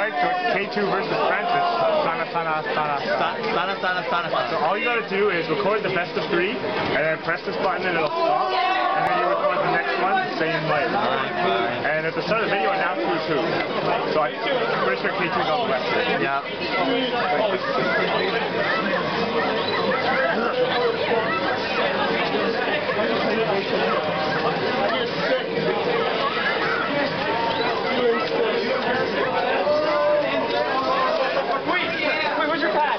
right? So it's K2 versus Francis. So all you gotta do is record the best of 3, and then press this button and it'll stop, and then you record the next one the same way. And at the start of the video, announce who's who. So I'm pretty sure K2's on the left side. Yeah. Wait, where's your pad?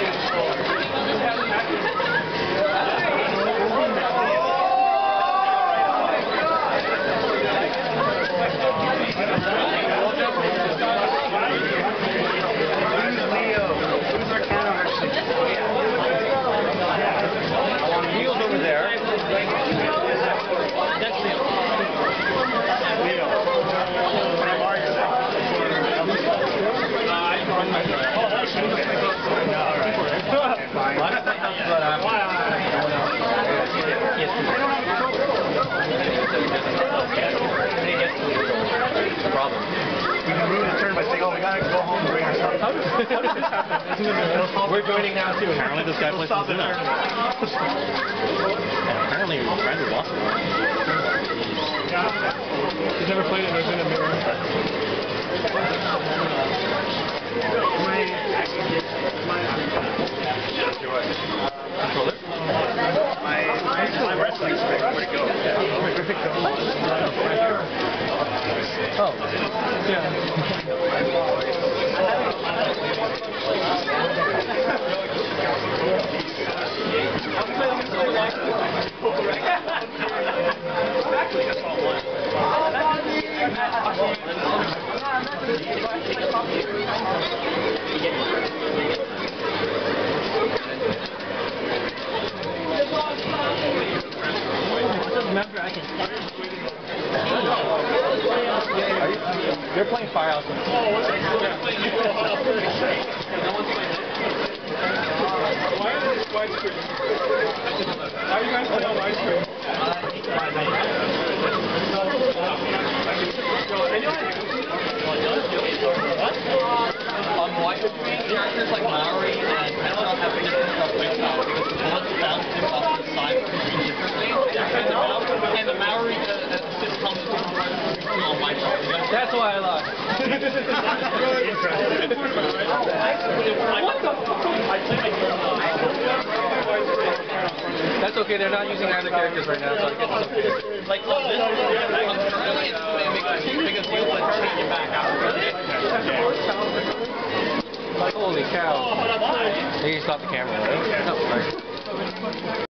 Neil's over there. That's Leo. Problem. We can move the turn by saying, oh, we gotta go home and bring our stuff. How does this happen? We're joining now too. Apparently this guy plays Zuna. Apparently your friend was awesome. He's never played it, there's been a mirror. Controller? My wrestling stick, where'd it go? Oh. Yeah. Remember, I can. They're playing Firehouse. Why is this widescreen? How are you guys playing on widescreen? On widescreen, characters like Maori and Penel have different play style because the bullets bounce him off the side differently. And the Maori assist comes from on widescreen. That's why I lost. What the fuck? That's okay, they're not using either characters right now, so I get Like on this, currently it's going to make a big deal, but change it back after. Holy cow. They stop the camera, right?